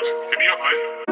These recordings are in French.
Mars, hit me up, man.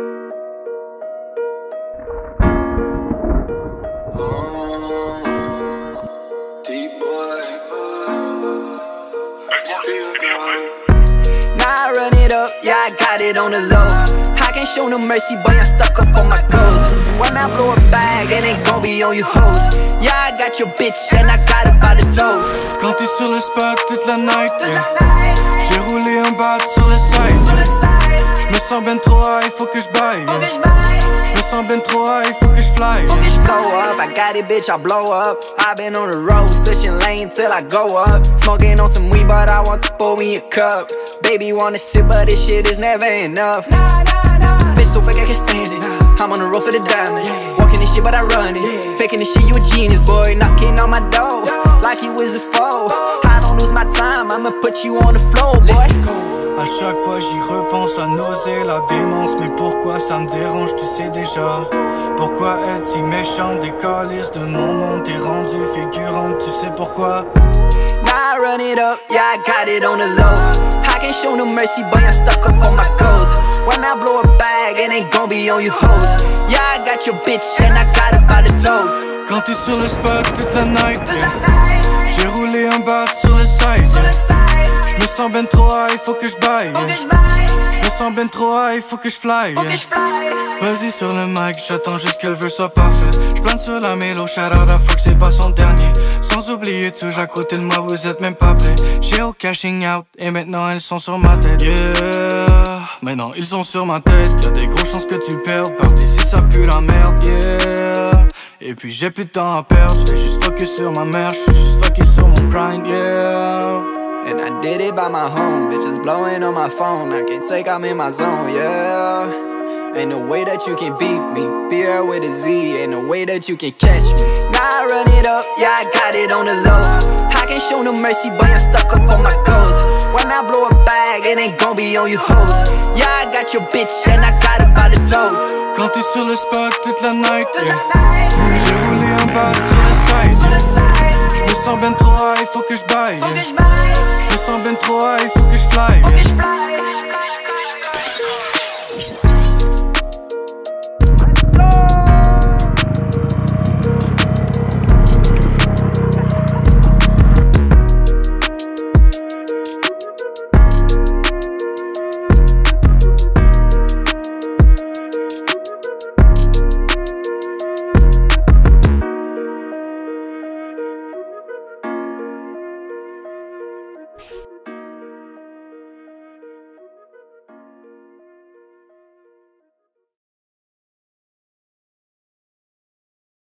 Now I run it up, yeah, I got it on the low. I can't show no mercy, boy, I'm stuck up on my goals. When I blow a bag, it ain't gon' be on you hoes. Yeah, I got your bitch and I got it by the dough. Quand t'es sur le spot toute la night, yeah. J'ai roulé un bat sur le side, yeah. J'me sens ben trop high, faut que j'baille, yeah. J'me sens ben trop high, faut que j'fly, yeah. So up, I got it, bitch, I blow up. I been on the road, switching lane till I go up. Smoking on some weed, but I want to pour me a cup. Baby wanna sip, but this shit is never enough. Bitch, so fake I can stand it. I'm on the road for the diamond. Walking this shit, but I run it. Faking this shit, you a genius, boy. Knocking on my door like you was a foe. I don't lose my time, I'ma put you on the floor, boy. À chaque fois j'y repense, la nausée, la démence. Mais pourquoi ça me dérange, tu sais déjà. Pourquoi être si méchant, des calices de mon monde. T'es rendu figurante, tu sais pourquoi. Now I run it up, yeah, I got it on the low. I can't show no mercy, boy, I'm stuck up on my goals. When I blow a bag, it ain't gon' be on you hoes. Yeah, I got your bitch and I got it by the dough. Quand t'es sur le spot toute la night, yeah. J'ai roulé un bat sur le side, yeah. J'me sens ben trop high, faut que j'baille, yeah. J'me sens ben trop high, faut que j'fly, yeah. Buzzy sur le mic, j'attends juste que le vœu soit parfait. J'plane sur la mélo, shout out à Fox, c'est pas son dernier. Sans oublier Touj à côté de moi, vous êtes même pas prêts. J'ai au cashing out, et maintenant elles sont sur ma tête. Yeah, maintenant ils sont sur ma tête. Y'a des grosses chances que tu perdes, par d'ici ça pue la merde, yeah. Et puis j'ai plus de temps à perdre, j'fais juste focus sur ma mère, j'suis juste focus sur mon grind, yeah. And I did it by my home, bitches blowing on my phone. I can't take, I'm in my zone, yeah. Ain't no way that you can beat me. Beer with a Z, ain't no way that you can catch me. Now I run it up, yeah, I got it on the low. I can't show no mercy, boy, I'm stuck up on my goals. When I blow a bag, it ain't gon' be on you hoes. Yeah, I got your bitch and I got it by the dough. Quand t'es sur le spot toute la night, yeah. J'ai roulé un bat sur le side, yeah. J'me sens ben trop high, faut que j'baille, yeah. J'me sens ben trop high, faut que j'fly, yeah.